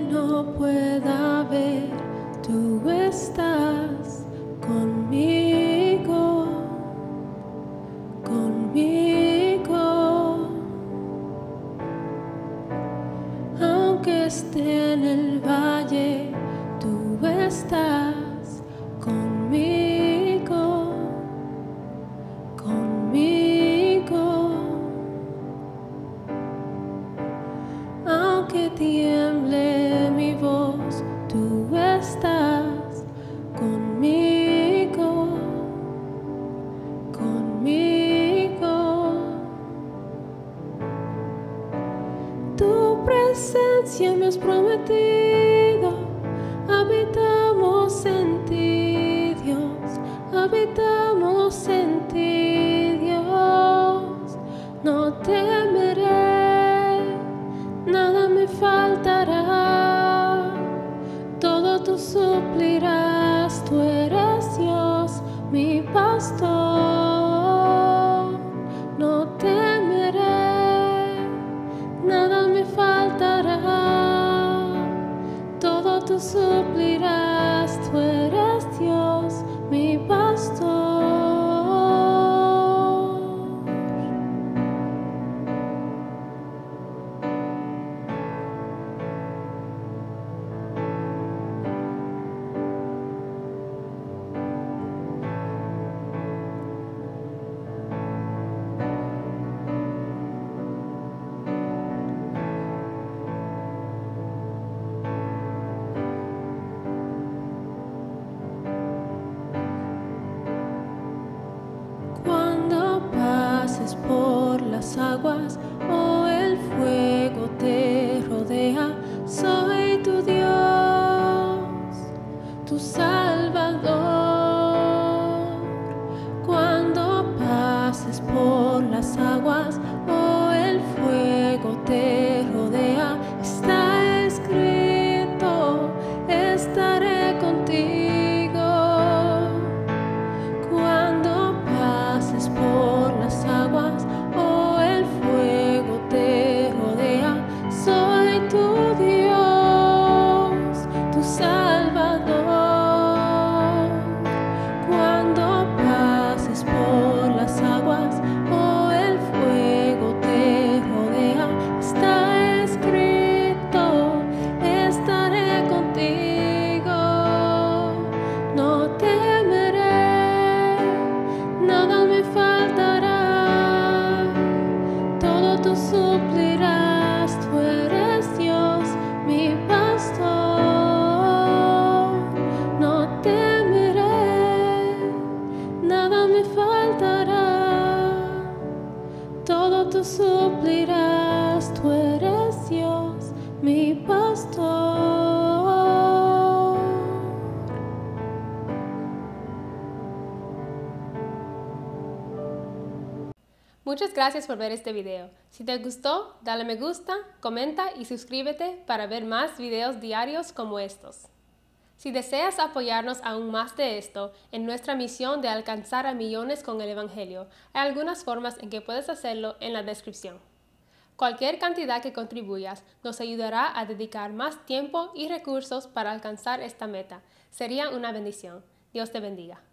no pueda ver, tú estás conmigo, conmigo. Aunque esté en el valle, tú estás conmigo, conmigo. Aunque tiemble mi voz, tú estás conmigo, conmigo. Tu presencia me has prometido, habitamos en ti, Dios, habitamos en ti, Dios. No temeré, nada me faltará, todo tú suplirás, tú eres Dios, mi pastor. No temeré, nada me faltará, todo tú suplirás, tú eres Dios, mi pastor. Cuando pases por las aguas o el fuego te rodea, soy tu Dios, tu Salvador. Cuando pases por las aguas o el fuego te rodea, está escrito, estaré contigo. Cuando pases por las aguas o el fuego te rodea, soy tu Dios, tu Salvador. Cuando pases por las aguas o el fuego te rodea, está escrito, estaré contigo. No temeré, nada me faltará, todo tú suplirás, tú eres Dios, mi pastor. No temeré, nada me faltará, todo tú suplirás, tú eres Dios, mi pastor. Muchas gracias por ver este video. Si te gustó, dale me gusta, comenta y suscríbete para ver más videos diarios como estos. Si deseas apoyarnos aún más de esto en nuestra misión de alcanzar a millones con el Evangelio, hay algunas formas en que puedes hacerlo en la descripción. Cualquier cantidad que contribuyas nos ayudará a dedicar más tiempo y recursos para alcanzar esta meta. Sería una bendición. Dios te bendiga.